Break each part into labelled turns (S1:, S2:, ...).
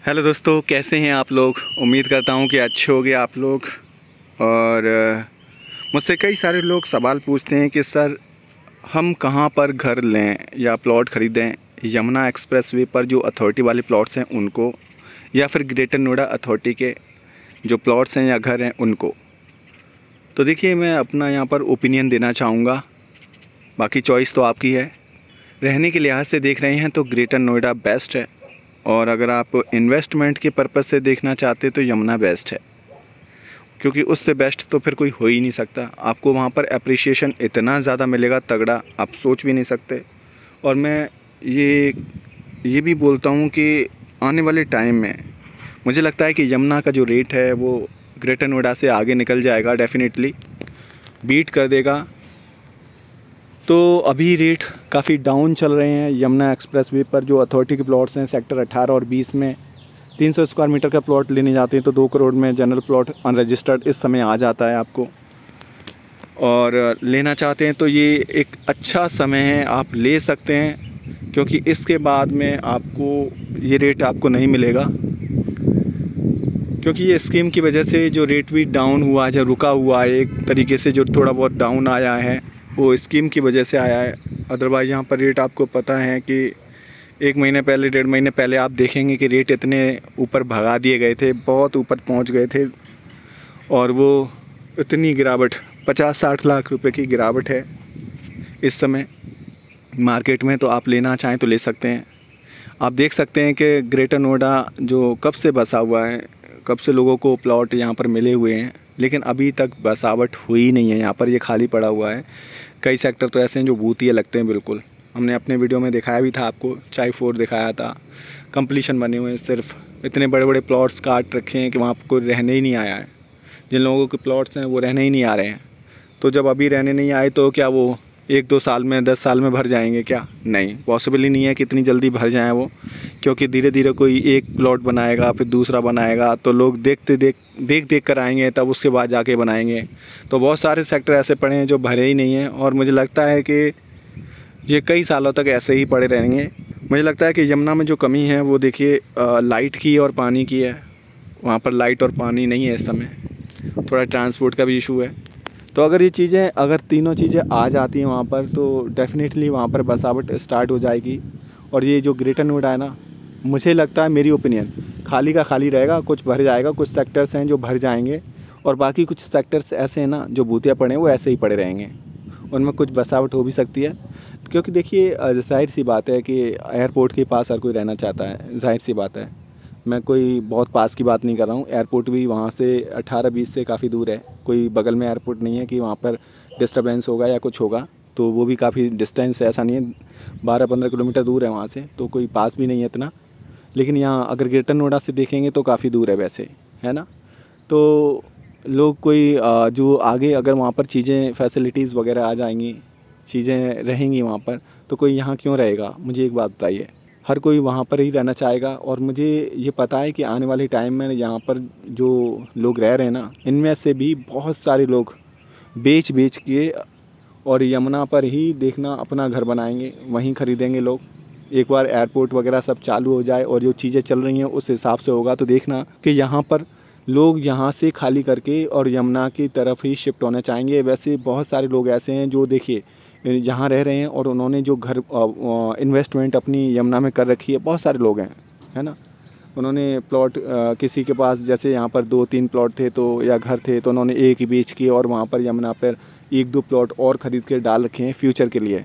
S1: Hello दोस्तों, कैसे हैं आप लोग। उम्मीद करता हूं कि अच्छे होंगे आप लोग। और मुझसे कई सारे लोग सवाल पूछते हैं कि सर हम कहां पर घर लें या प्लॉट ख़रीदें, यमुना एक्सप्रेसवे पर जो अथॉरिटी वाले प्लॉट्स हैं उनको, या फिर ग्रेटर नोएडा अथॉरिटी के जो प्लॉट्स हैं या घर हैं उनको। तो देखिए, मैं अपना यहाँ पर ओपिनियन देना चाहूँगा, बाकी चॉइस तो आपकी है। रहने के लिहाज से देख रहे हैं तो ग्रेटर नोएडा बेस्ट है, और अगर आप इन्वेस्टमेंट के पर्पज़ से देखना चाहते तो यमुना बेस्ट है, क्योंकि उससे बेस्ट तो फिर कोई हो ही नहीं सकता। आपको वहाँ पर एप्रिसिएशन इतना ज़्यादा मिलेगा तगड़ा, आप सोच भी नहीं सकते। और मैं ये भी बोलता हूँ कि आने वाले टाइम में मुझे लगता है कि यमुना का जो रेट है वो ग्रेटर नोएडा से आगे निकल जाएगा, डेफिनेटली बीट कर देगा। तो अभी रेट काफ़ी डाउन चल रहे हैं यमुना एक्सप्रेसवे पर। जो अथॉरिटी के प्लॉट्स हैं सेक्टर 18 और 20 में 300 स्क्वायर मीटर का प्लॉट लेने जाते हैं तो 2 करोड़ में जनरल प्लॉट अनरजिस्टर्ड इस समय आ जाता है आपको, और लेना चाहते हैं तो ये एक अच्छा समय है, आप ले सकते हैं। क्योंकि इसके बाद में आपको ये रेट आपको नहीं मिलेगा, क्योंकि ये स्कीम की वजह से जो रेट भी डाउन हुआ है, जो रुका हुआ है एक तरीके से, जो थोड़ा बहुत डाउन आया है वो स्कीम की वजह से आया है। अदरवाइज़ यहाँ पर रेट आपको पता है कि 1 महीने पहले, 1.5 महीने पहले आप देखेंगे कि रेट इतने ऊपर भगा दिए गए थे, बहुत ऊपर पहुँच गए थे, और वो इतनी गिरावट 50-60 लाख रुपए की गिरावट है इस समय मार्केट में। तो आप लेना चाहें तो ले सकते हैं। आप देख सकते हैं कि ग्रेटर नोएडा जो कब से बसा हुआ है, कब से लोगों को प्लॉट यहाँ पर मिले हुए हैं, लेकिन अभी तक बसावट हुई नहीं है यहाँ पर, ये खाली पड़ा हुआ है। कई सेक्टर तो ऐसे हैं जो भूतिया लगते हैं बिल्कुल। हमने अपने वीडियो में दिखाया भी था आपको, चाय 4 दिखाया था, कंप्लीशन बने हुए हैं, सिर्फ इतने बड़े बड़े प्लॉट्स काट रखे हैं कि वहाँ पर कोई रहने ही नहीं आया है। जिन लोगों के प्लॉट्स हैं वो रहने ही नहीं आ रहे हैं। तो जब अभी रहने नहीं आए तो क्या वो 1-2 साल में, 10 साल में भर जाएंगे क्या? नहीं, पॉसिबल ही नहीं है कि इतनी जल्दी भर जाएँ वो। क्योंकि धीरे धीरे कोई एक प्लॉट बनाएगा, फिर दूसरा बनाएगा, तो लोग देख कर आएंगे, तब उसके बाद जाके बनाएंगे। तो बहुत सारे सेक्टर ऐसे पड़े हैं जो भरे ही नहीं हैं, और मुझे लगता है कि ये कई सालों तक ऐसे ही पड़े रहेंगे। मुझे लगता है कि यमुना में जो कमी है वो देखिए लाइट की और पानी की है। वहाँ पर लाइट और पानी नहीं है इस समय, थोड़ा ट्रांसपोर्ट का भी इशू है। तो अगर ये चीज़ें, अगर तीनों चीज़ें आ जाती हैं वहाँ पर, तो डेफ़िनेटली वहाँ पर बसावट स्टार्ट हो जाएगी। और ये जो ग्रेटर नोएडा है ना, मुझे लगता है, मेरी ओपिनियन, खाली का खाली रहेगा, कुछ भर जाएगा। कुछ सेक्टर्स हैं जो भर जाएंगे, और बाकी कुछ सेक्टर्स ऐसे हैं ना जो भूतिया पड़े हैं, वो ऐसे ही पड़े रहेंगे, उनमें कुछ बसावट हो भी सकती है। क्योंकि देखिए ज़ाहिर सी बात है कि एयरपोर्ट के पास हर कोई रहना चाहता है, ज़ाहिर सी बात है। मैं कोई बहुत पास की बात नहीं कर रहा हूँ, एयरपोर्ट भी वहाँ से 18-20 से काफ़ी दूर है। कोई बगल में एयरपोर्ट नहीं है कि वहाँ पर डिस्टर्बेंस होगा या कुछ होगा, तो वो भी काफ़ी डिस्टेंस है, ऐसा नहीं है, 12-15 किलोमीटर दूर है वहाँ से, तो कोई पास भी नहीं है इतना। लेकिन यहाँ अगर ग्रेटर नोएडा से देखेंगे तो काफ़ी दूर है वैसे, है ना। तो लोग कोई जो आगे अगर वहाँ पर चीज़ें, फैसिलिटीज़ वगैरह आ जाएंगी, चीज़ें रहेंगी वहाँ पर, तो कोई यहाँ क्यों रहेगा? मुझे एक बात बताइए। हर कोई वहाँ पर ही रहना चाहेगा। और मुझे ये पता है कि आने वाले टाइम में यहाँ पर जो लोग रह रहे हैं ना, इनमें से भी बहुत सारे लोग बेच के और यमुना पर ही देखना अपना घर बनाएंगे, वहीं ख़रीदेंगे लोग। एक बार एयरपोर्ट वगैरह सब चालू हो जाए और जो चीज़ें चल रही हैं उस हिसाब से होगा, तो देखना कि यहाँ पर लोग यहाँ से खाली करके और यमुना की तरफ ही शिफ्ट होना चाहेंगे। वैसे बहुत सारे लोग ऐसे हैं जो देखिए यहाँ रह रहे हैं और उन्होंने जो घर इन्वेस्टमेंट अपनी यमुना में कर रखी है, बहुत सारे लोग हैं, है ना। उन्होंने प्लॉट, किसी के पास जैसे यहाँ पर 2-3 प्लॉट थे तो, या घर थे, तो उन्होंने एक ही बेच के और वहाँ पर यमुना पर 1-2 प्लॉट और ख़रीद के डाल रखे हैं फ्यूचर के लिए।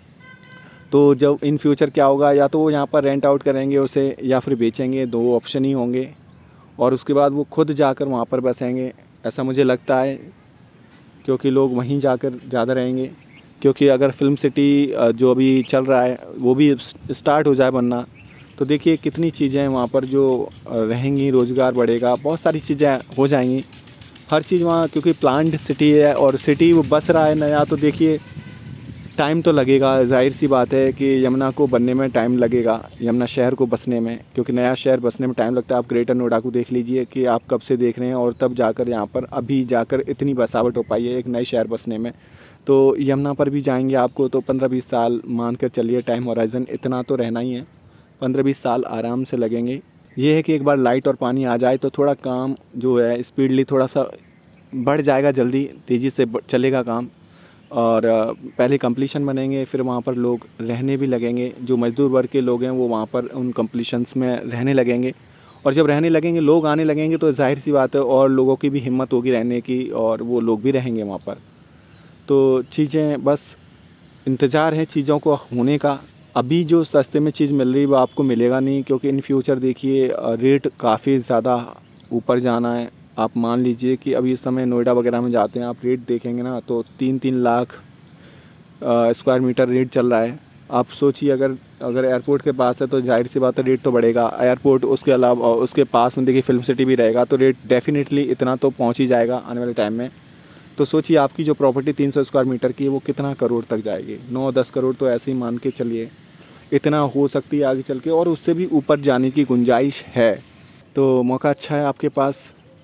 S1: तो जब इन फ्यूचर क्या होगा, या तो वो यहाँ पर रेंट आउट करेंगे उसे, या फिर बेचेंगे, 2 ऑप्शन ही होंगे। और उसके बाद वो खुद जाकर वहाँ पर बसेंगे, ऐसा मुझे लगता है, क्योंकि लोग वहीं जाकर ज़्यादा रहेंगे। क्योंकि अगर फिल्म सिटी जो अभी चल रहा है वो भी स्टार्ट हो जाए बनना, तो देखिए कितनी चीज़ें हैं वहाँ पर जो रहेंगी, रोज़गार बढ़ेगा, बहुत सारी चीज़ें हो जाएंगी। हर चीज़ वहाँ, क्योंकि प्लांट सिटी है और सिटी वो बस रहा है नया, तो देखिए टाइम तो लगेगा। ज़ाहिर सी बात है कि यमुना को बनने में टाइम लगेगा, यमुना शहर को बसने में, क्योंकि नया शहर बसने में टाइम लगता है। आप ग्रेटर नोएडा को देख लीजिए कि आप कब से देख रहे हैं, और तब जाकर यहाँ पर अभी जाकर इतनी बसावट हो पाई है एक नए शहर बसने में। तो यमुना पर भी जाएंगे आपको तो 15-20 साल मान कर चलिए, टाइम होराइज़न इतना तो रहना ही है, 15-20 साल आराम से लगेंगे। ये है कि एक बार लाइट और पानी आ जाए तो थोड़ा काम जो है स्पीडली थोड़ा सा बढ़ जाएगा, जल्दी तेज़ी से चलेगा काम। और पहले कंप्लीशन बनेंगे, फिर वहाँ पर लोग रहने भी लगेंगे। जो मज़दूर वर्ग के लोग हैं वो वहाँ पर उन कंप्लीशंस में रहने लगेंगे, और जब रहने लगेंगे, लोग आने लगेंगे, तो जाहिर सी बात है और लोगों की भी हिम्मत होगी रहने की, और वो लोग भी रहेंगे वहाँ पर। तो चीज़ें बस इंतज़ार है चीज़ों को होने का। अभी जो सस्ते में चीज़ मिल रही है वो आपको मिलेगा नहीं, क्योंकि इन फ्यूचर देखिए रेट काफ़ी ज़्यादा ऊपर जाना है। आप मान लीजिए कि अभी इस समय नोएडा वगैरह में जाते हैं, आप रेट देखेंगे ना तो 3-3 लाख स्क्वायर मीटर रेट चल रहा है। आप सोचिए अगर एयरपोर्ट के पास है तो जाहिर सी बात है रेट तो बढ़ेगा। एयरपोर्ट उसके अलावा उसके पास में देखिए फिल्म सिटी भी रहेगा, तो रेट डेफिनेटली इतना तो पहुँच ही जाएगा आने वाले टाइम में। तो सोचिए आपकी जो प्रॉपर्टी 300 स्क्वायर मीटर की है वो कितना करोड़ तक जाएगी। 9-10 करोड़ तो ऐसे ही मान के चलिए, इतना हो सकती है आगे चल के, और उससे भी ऊपर जाने की गुंजाइश है। तो मौका अच्छा है आपके पास,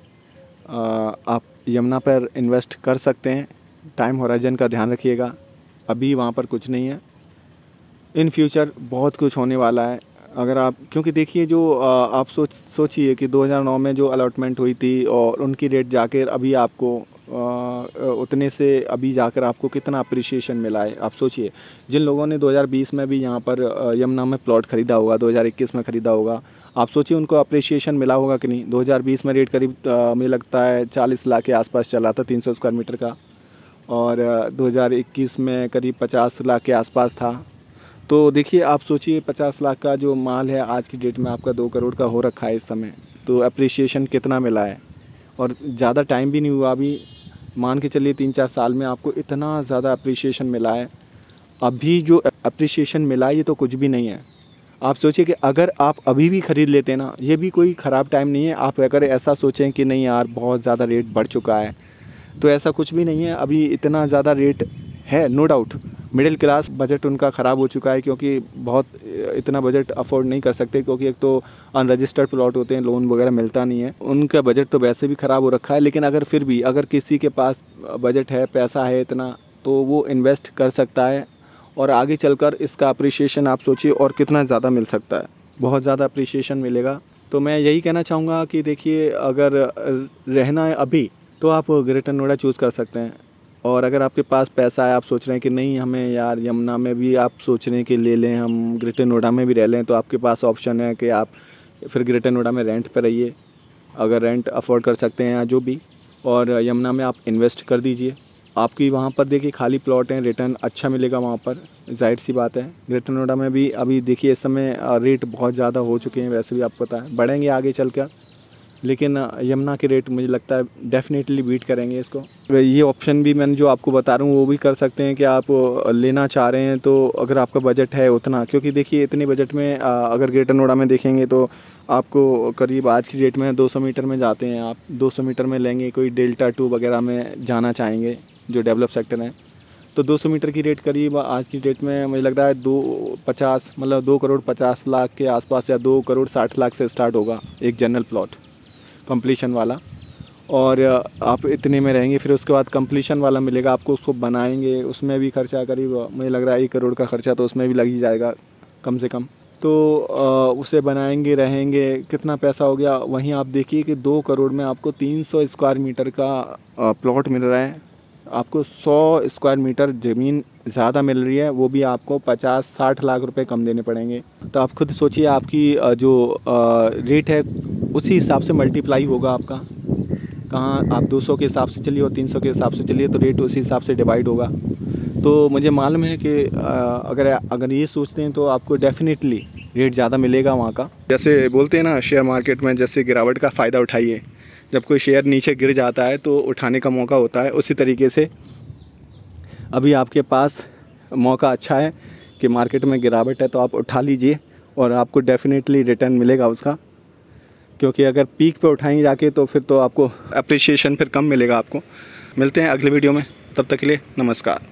S1: आप यमुना पर इन्वेस्ट कर सकते हैं। टाइम होराइजन का ध्यान रखिएगा, अभी वहाँ पर कुछ नहीं है, इन फ्यूचर बहुत कुछ होने वाला है। अगर आप, क्योंकि देखिए जो आप सोचिए कि 2009 में जो अलॉटमेंट हुई थी और उनकी रेट जाकर अभी आपको उतने से अभी जाकर आपको कितना अप्रिसिएशन मिला है। आप सोचिए जिन लोगों ने 2020 में भी यहाँ पर यमुना में प्लॉट ख़रीदा होगा, 2021 में ख़रीदा होगा, आप सोचिए उनको अप्रिसिएशन मिला होगा कि नहीं। 2020 में रेट करीब मुझे लगता है 40 लाख के आसपास चला था 300 स्क्वायर मीटर का, और 2021 में करीब 50 लाख के आसपास था। तो देखिए आप सोचिए 50 लाख का जो माल है आज की डेट में आपका 2 करोड़ का हो रखा है इस समय, तो अप्रिसिएशन कितना मिला है। और ज़्यादा टाइम भी नहीं हुआ, अभी मान के चलिए 3-4 साल में आपको इतना ज़्यादा अप्रिसिएशन मिला है। अभी जो अप्रिसिएशन मिला है ये तो कुछ भी नहीं है। आप सोचिए कि अगर आप अभी भी ख़रीद लेते ना, ये भी कोई ख़राब टाइम नहीं है। आप अगर ऐसा सोचें कि नहीं यार बहुत ज़्यादा रेट बढ़ चुका है, तो ऐसा कुछ भी नहीं है। अभी इतना ज़्यादा रेट है, no doubt middle class budget उनका ख़राब हो चुका है, क्योंकि बहुत इतना बजट अफोर्ड नहीं कर सकते, क्योंकि एक तो अनरजिस्टर्ड प्लॉट होते हैं, लोन वगैरह मिलता नहीं है, उनका बजट तो वैसे भी ख़राब हो रखा है। लेकिन अगर फिर भी अगर किसी के पास बजट है, पैसा है इतना, तो वो इन्वेस्ट कर सकता है, और आगे चलकर इसका अप्रिसिएशन आप सोचिए और कितना ज़्यादा मिल सकता है, बहुत ज़्यादा अप्रिसिएशन मिलेगा। तो मैं यही कहना चाहूँगा कि देखिए अगर रहना है अभी तो आप ग्रेटर नोएडा चूज़ कर सकते हैं। और अगर आपके पास पैसा है, आप सोच रहे हैं कि नहीं हमें यार यमुना में भी, आप सोच रहे हैं कि ले लें हम ग्रेटर नोएडा में भी रह लें, तो आपके पास ऑप्शन है कि आप फिर ग्रेटर नोएडा में रेंट पर रहिए, अगर रेंट अफोर्ड कर सकते हैं या जो भी, और यमुना में आप इन्वेस्ट कर दीजिए। आपकी वहाँ पर देखिए खाली प्लॉट हैं, रिटर्न अच्छा मिलेगा वहाँ पर, जाहिर सी बात है। ग्रेटर नोएडा में भी अभी देखिए इस समय रेट बहुत ज़्यादा हो चुके हैं, वैसे भी आपको पता है बढ़ेंगे आगे चल कर, लेकिन यमुना के रेट मुझे लगता है डेफिनेटली बीट करेंगे इसको। ये ऑप्शन भी मैंने जो आपको बता रहा हूँ वो भी कर सकते हैं कि आप लेना चाह रहे हैं तो अगर आपका बजट है उतना, क्योंकि देखिए इतने बजट में अगर ग्रेटर नोएडा में देखेंगे तो आपको करीब आज की डेट में 200 मीटर में जाते हैं, आप 200 मीटर में लेंगे, कोई डेल्टा 2 वगैरह में जाना चाहेंगे जो डेवलप सेक्टर हैं, तो 200 मीटर की रेट करीब आज की डेट में मुझे लग रहा है 2 करोड़ 50 लाख के आसपास, या 2 करोड़ 60 लाख से स्टार्ट होगा एक जनरल प्लॉट कंप्लीशन वाला। और आप इतने में रहेंगे, फिर उसके बाद कंप्लीशन वाला मिलेगा आपको, उसको बनाएंगे, उसमें भी खर्चा करीब मुझे लग रहा है 1 करोड़ का खर्चा तो उसमें भी लग ही जाएगा कम से कम। तो उसे बनाएंगे, रहेंगे, कितना पैसा हो गया। वहीं आप देखिए कि 2 करोड़ में आपको 300 स्क्वायर मीटर का प्लॉट मिल रहा है, आपको 100 स्क्वायर मीटर ज़मीन ज़्यादा मिल रही है, वो भी आपको 50-60 लाख रुपए कम देने पड़ेंगे। तो आप खुद सोचिए आपकी जो रेट है उसी हिसाब से मल्टीप्लाई होगा आपका। कहाँ आप 200 के हिसाब से चलिए और 300 के हिसाब से चलिए, तो रेट उसी हिसाब से डिवाइड होगा। तो मुझे मालूम है कि अगर ये सोचते हैं तो आपको डेफिनेटली रेट ज़्यादा मिलेगा वहाँ का। जैसे बोलते हैं ना शेयर मार्केट में, जैसे गिरावट का फ़ायदा उठाइए, जब कोई शेयर नीचे गिर जाता है तो उठाने का मौका होता है, उसी तरीके से अभी आपके पास मौका अच्छा है कि मार्केट में गिरावट है तो आप उठा लीजिए, और आपको डेफिनेटली रिटर्न मिलेगा उसका। क्योंकि अगर पीक पे उठाएंगे जाके तो फिर तो आपको अप्रिसिएशन फिर कम मिलेगा आपको। मिलते हैं अगले वीडियो में, तब तक के लिए नमस्कार।